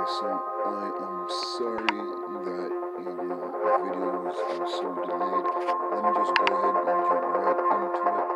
So I am sorry that the videos are so delayed. Let me just go ahead and jump right into it.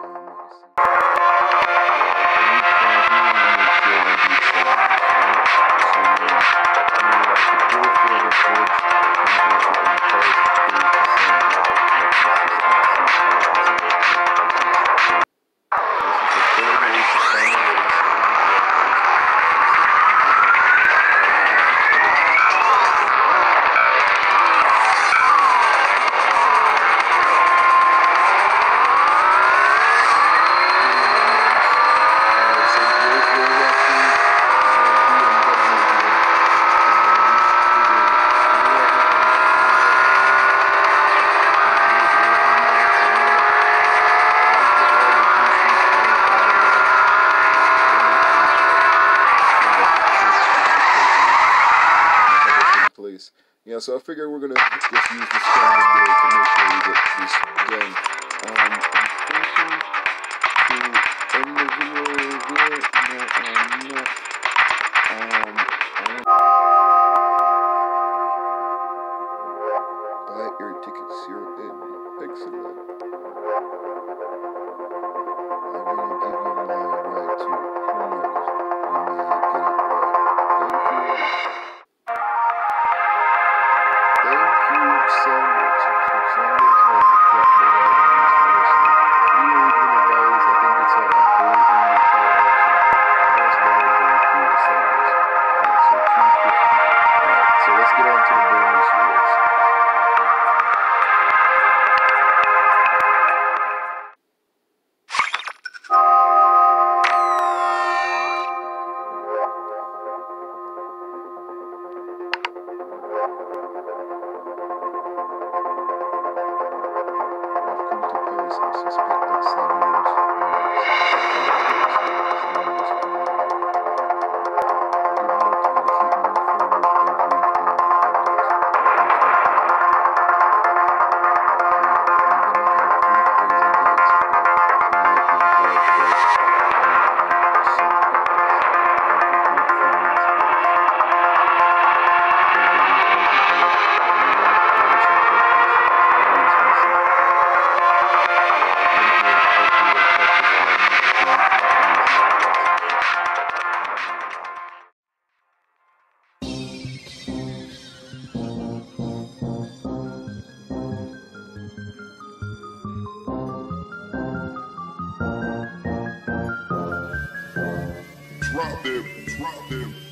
Yeah, so I figure we're gonna just use the standard build to make sure we get this done. I'm thinking to end the video here. No, I'm not. Buy your tickets. You're in. Excellent. I'm gonna give you my right to who knows. You may get it right. Thank you. Sandwich has dropped the ride on this wrestling. We were even gonna buy this. I think it's a gold only car option. $1 for a sandwich. Alright, so $2.50. Alright, so let's get on to the bonus race. I suspect that Samuel's Drop them.